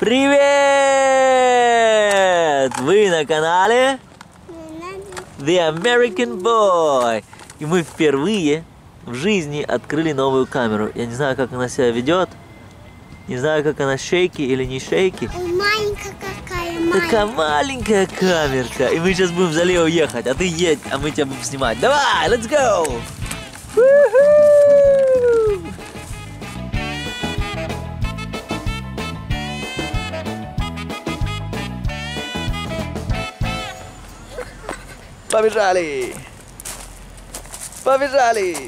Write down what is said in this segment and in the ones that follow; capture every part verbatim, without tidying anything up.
Привет! Вы на канале The American Boy. И мы впервые в жизни открыли новую камеру. Я не знаю, как она себя ведет. Не знаю, как она, шейки или не шейки. Маленькая какая, маленькая. Такая маленькая камерка. И мы сейчас будем за Лео ехать, а ты едь, а мы тебя будем снимать. Давай, let's go! Побежали! Побежали!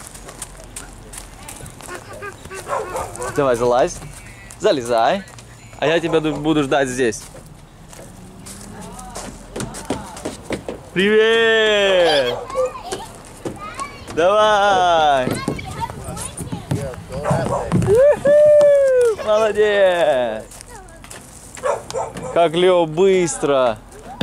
Давай, залазь. Залезай. А я тебя буду ждать здесь. Привет! Давай! Молодец! Как Лео быстро!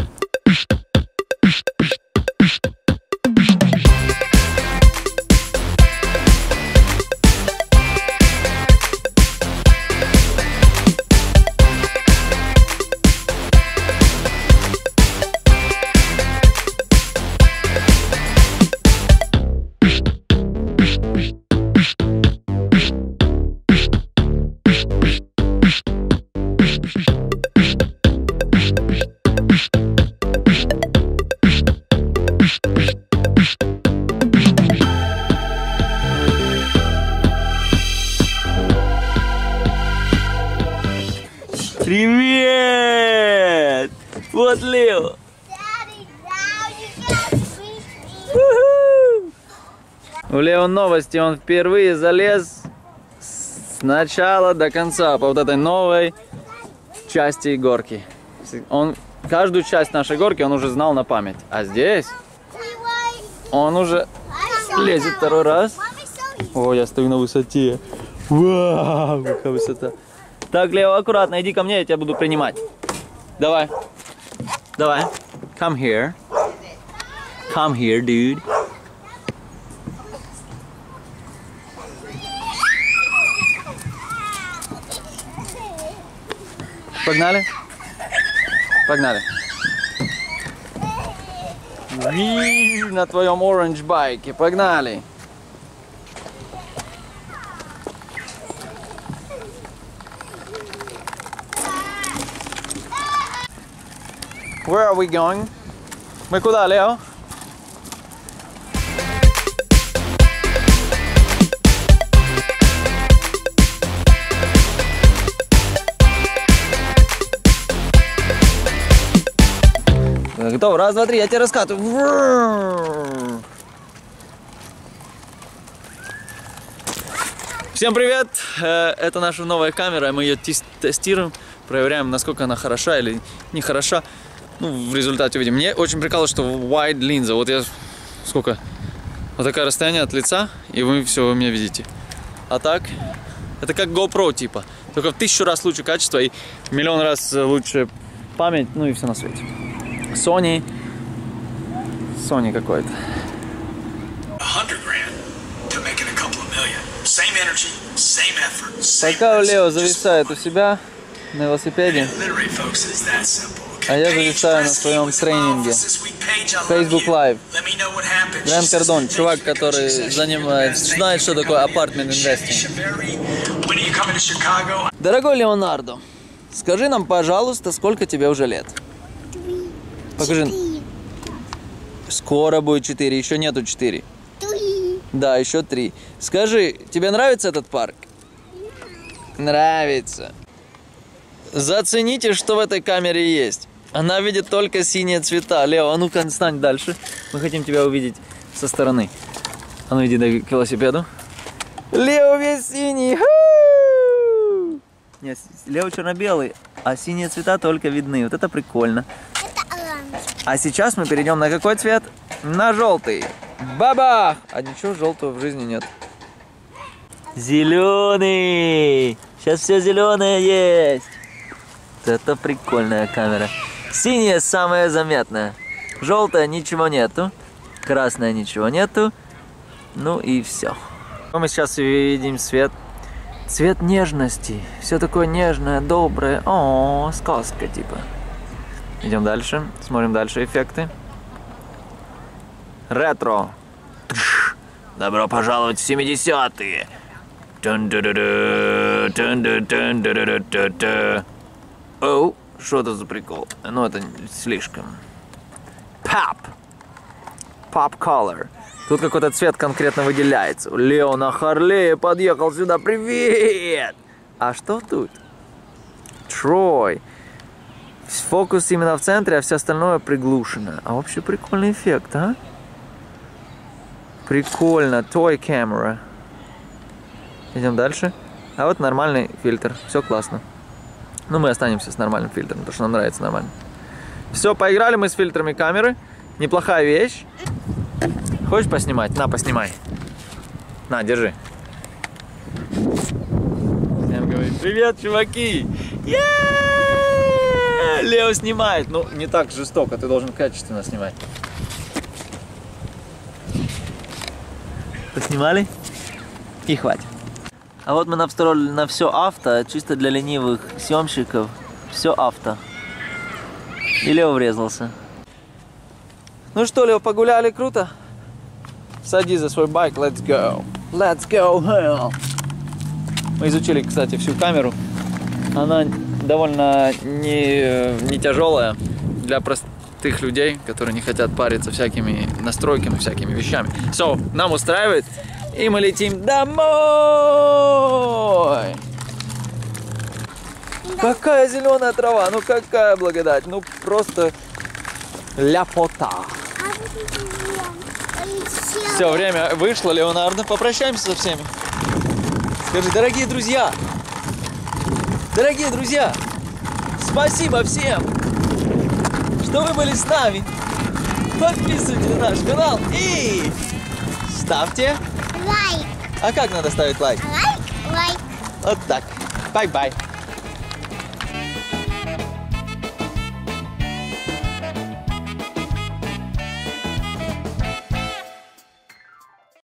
Привет! Вот Лео. У Лео новости, он впервые залез с начала до конца по вот этой новой части горки. Он каждую часть нашей горки он уже знал на память, а здесь он уже лезет второй раз. О, я стою на высоте. Вау, какая высота! Так, Лео, аккуратно, иди ко мне, я тебя буду принимать. Давай. Давай. Come here. Come here, dude. Погнали? Погнали. Ви на твоем оранж байке. Погнали. Where are we going? Мы куда, Лео? Готов? Раз, два, три, я тебя раскатываю. Всем привет! Это наша новая камера, мы ее тестируем, проверяем, насколько она хороша или не хороша. Ну, в результате увидим. Мне очень прикалывает, что wide линза. Вот я сколько? Вот такое расстояние от лица, и вы все вы меня видите. А так, это как GoPro типа. Только в тысячу раз лучше качество и миллион раз лучше память, ну и все на свете. Sony. Sony какой-то. Пока Лео зависает у себя на велосипеде, а я зависаю на своем тренинге. Facebook Live. Гранд Кардон, чувак, который занимает, знает, что такое апартмент инвестинг. Дорогой Леонардо, скажи нам, пожалуйста, сколько тебе уже лет? Покажи. Скоро будет четыре, еще нету четыре. Да, еще три. Скажи, тебе нравится этот парк? Нравится. Зацените, что в этой камере есть. Она видит только синие цвета. Лео, а ну-ка, стань дальше. Мы хотим тебя увидеть со стороны. А ну иди к велосипеду. Лео весь синий. Ху! Нет, Лео черно-белый, а синие цвета только видны. Вот это прикольно. Это оранж. А сейчас мы перейдем на какой цвет? На желтый. Бабах! А ничего желтого в жизни нет. Зеленый. Сейчас все зеленое есть. Это прикольная камера. Синяя самая заметная. Желтая ничего нету. Красная ничего нету. Ну и все. Мы сейчас видим свет. Цвет нежности. Все такое нежное, доброе. О, сказка типа. Идем дальше. Смотрим дальше эффекты. Ретро. Тш. Добро пожаловать в семидесятые. Оу, что это за прикол? Ну, это слишком. Pop. Pop color. Тут какой-то цвет конкретно выделяется. Лео на Харлее подъехал сюда. Привет! А что тут? Трой. Фокус именно в центре, а все остальное приглушено. А вообще прикольный эффект, а? Прикольно. Toy camera. Идем дальше. А вот нормальный фильтр. Все классно. Ну, мы останемся с нормальным фильтром, потому что нам нравится нормально. Все, поиграли мы с фильтрами камеры. Неплохая вещь. Хочешь поснимать? На, поснимай. На, держи. Всем говорит, привет, чуваки! Yeah! Лео снимает. Ну, не так жестоко, ты должен качественно снимать. Поснимали? И хватит. А вот мы настроили на все авто, чисто для ленивых съемщиков. Все авто. И Лео врезался. Ну что, Лео, погуляли круто? Садись за свой байк, let's go. Let's go hell. Мы изучили, кстати, всю камеру. Она довольно не, не тяжелая для простых людей, которые не хотят париться всякими настройками, всякими вещами. So, нам устраивает, и мы летим домой. Какая зеленая трава, ну какая благодать, ну просто ляпота. Все, время вышло, Леонардо. Попрощаемся со всеми. Скажи, дорогие друзья, дорогие друзья, спасибо всем, что вы были с нами. Подписывайтесь на наш канал и ставьте Лайк. А как надо ставить лайк? Лайк, лайк. Вот так. Бай-бай.